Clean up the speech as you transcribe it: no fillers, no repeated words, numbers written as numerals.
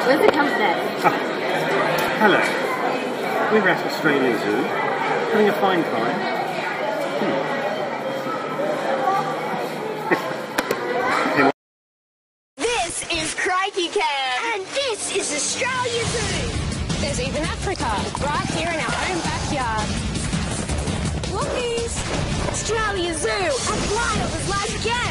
Where's the company? Hello. We're at Australia Zoo, having a fine time. This is Crikey Cam. And this is Australia Zoo. There's even Africa, right here in our own backyard. Lookies! Australia Zoo, as wild as life gets.